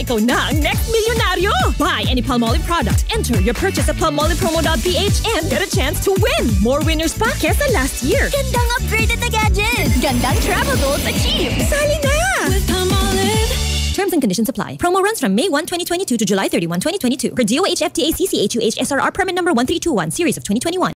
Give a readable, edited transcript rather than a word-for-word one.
ikaw na ang next milyonaryo! Buy any Palmolive product, enter your purchase at palmolivepromo.ph and get a chance to win! More winners pa kesa last year! Gandang upgraded na gadget! Gandang travel goals achieved! Sali na! With Palmolive! Terms and conditions apply. Promo runs from May 1, 2022 to July 31, 2022. Per DOH FTA CCHUH SRR permit number 1321, series of 2021.